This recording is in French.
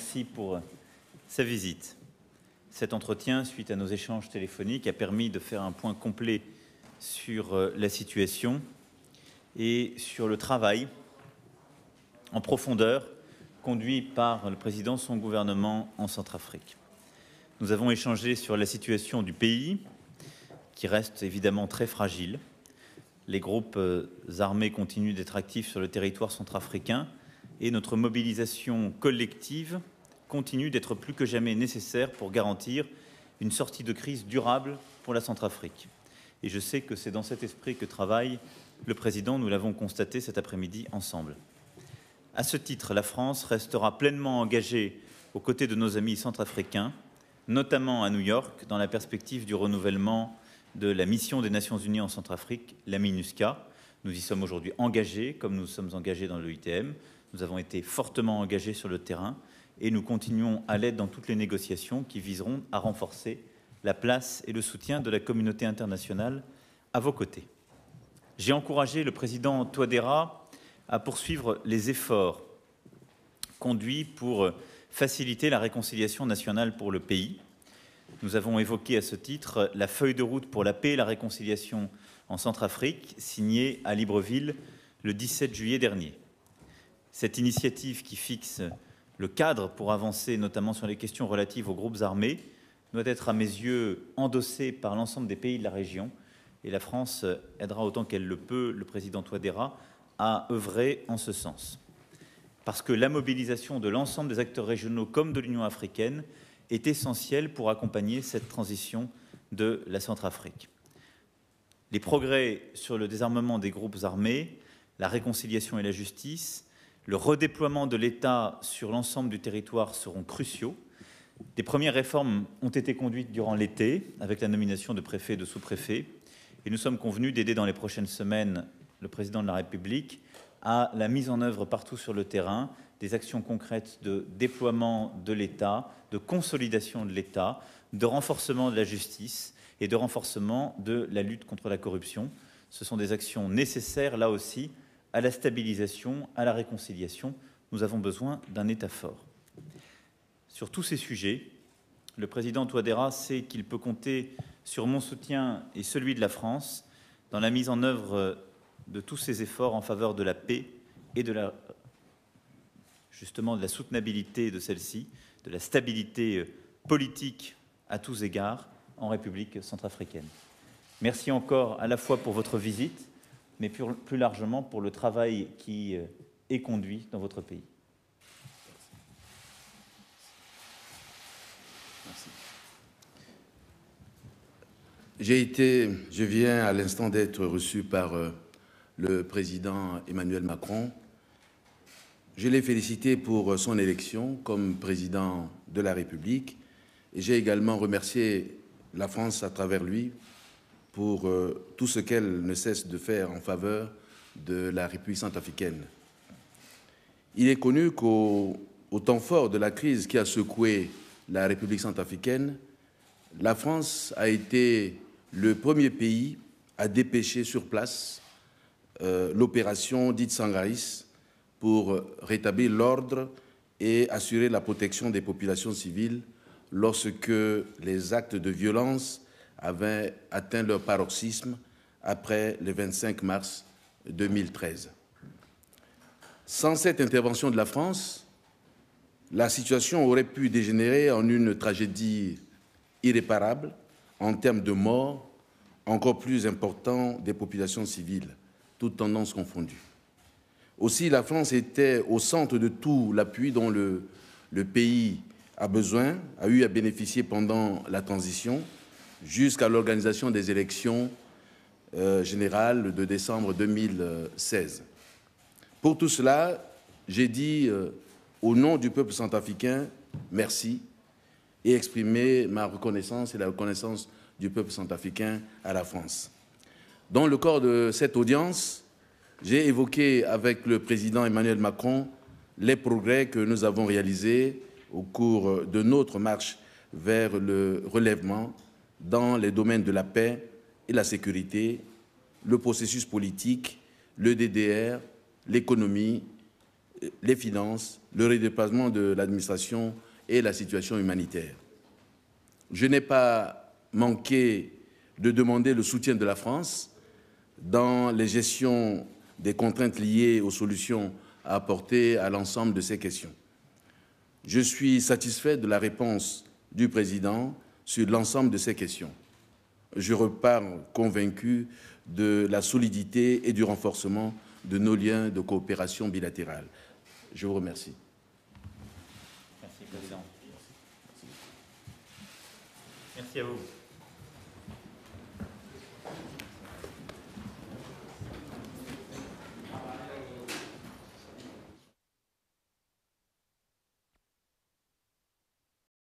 remercie pour sa visite. Cet entretien, suite à nos échanges téléphoniques, a permis de faire un point complet sur la situation et sur le travail en profondeur conduit par le président de son gouvernement en Centrafrique. Nous avons échangé sur la situation du pays, qui reste évidemment très fragile. Les groupes armés continuent d'être actifs sur le territoire centrafricain et notre mobilisation collective continue d'être plus que jamais nécessaire pour garantir une sortie de crise durable pour la Centrafrique. Et je sais que c'est dans cet esprit que travaille le président, nous l'avons constaté cet après-midi ensemble. À ce titre, la France restera pleinement engagée aux côtés de nos amis centrafricains, notamment à New York, dans la perspective du renouvellement de la mission des Nations Unies en Centrafrique, la MINUSCA. Nous y sommes aujourd'hui engagés, comme nous sommes engagés dans l'OITM. Nous avons été fortement engagés sur le terrain et nous continuons à l'aide dans toutes les négociations qui viseront à renforcer la place et le soutien de la communauté internationale à vos côtés. J'ai encouragé le président Touadéra à poursuivre les efforts conduits pour faciliter la réconciliation nationale pour le pays. Nous avons évoqué à ce titre la feuille de route pour la paix et la réconciliation en Centrafrique, signée à Libreville le 17 juillet dernier. Cette initiative qui fixe le cadre pour avancer notamment sur les questions relatives aux groupes armés doit être à mes yeux endossée par l'ensemble des pays de la région et la France aidera autant qu'elle le peut le président Touadéra à œuvrer en ce sens. Parce que la mobilisation de l'ensemble des acteurs régionaux comme de l'Union africaine est essentielle pour accompagner cette transition de la Centrafrique. Les progrès sur le désarmement des groupes armés, la réconciliation et la justice, le redéploiement de l'État sur l'ensemble du territoire seront cruciaux. Des premières réformes ont été conduites durant l'été avec la nomination de préfets et de sous-préfets et nous sommes convenus d'aider dans les prochaines semaines le président de la République à la mise en œuvre partout sur le terrain des actions concrètes de déploiement de l'État, de consolidation de l'État, de renforcement de la justice et de renforcement de la lutte contre la corruption. Ce sont des actions nécessaires, là aussi, à la stabilisation, à la réconciliation. Nous avons besoin d'un État fort. Sur tous ces sujets, le président Touadéra sait qu'il peut compter sur mon soutien et celui de la France dans la mise en œuvre de tous ces efforts en faveur de la paix et de la soutenabilité de celle-ci, de la stabilité politique à tous égards en République centrafricaine. Merci encore à la fois pour votre visite, mais plus largement pour le travail qui est conduit dans votre pays. Merci. Je viens à l'instant d'être reçu par le président Emmanuel Macron. Je l'ai félicité pour son élection comme président de la République et j'ai également remercié la France à travers lui pour tout ce qu'elle ne cesse de faire en faveur de la République centrafricaine. Il est connu qu'au temps fort de la crise qui a secoué la République centrafricaine, la France a été le premier pays à dépêcher sur place l'opération dite Sangaris pour rétablir l'ordre et assurer la protection des populations civiles lorsque les actes de violence avaient atteint leur paroxysme après le 25 mars 2013. Sans cette intervention de la France, la situation aurait pu dégénérer en une tragédie irréparable en termes de morts, encore plus important des populations civiles, toutes tendances confondues. Aussi, la France était au centre de tout l'appui dont le pays a eu à bénéficier pendant la transition, jusqu'à l'organisation des élections générales de décembre 2016. Pour tout cela, j'ai dit au nom du peuple centrafricain, merci, et exprimé ma reconnaissance et la reconnaissance du peuple centrafricain à la France. Dans le cadre de cette audience, j'ai évoqué avec le président Emmanuel Macron les progrès que nous avons réalisés au cours de notre marche vers le relèvement dans les domaines de la paix et la sécurité, le processus politique, le DDR, l'économie, les finances le redéploiement de l'administration et la situation humanitaire. Je n'ai pas manqué de demander le soutien de la France dans les gestions des contraintes liées aux solutions à apporter à l'ensemble de ces questions. Je suis satisfait de la réponse du Président sur l'ensemble de ces questions. Je repars convaincu de la solidité et du renforcement de nos liens de coopération bilatérale. Je vous remercie. Merci, Président. Merci à vous.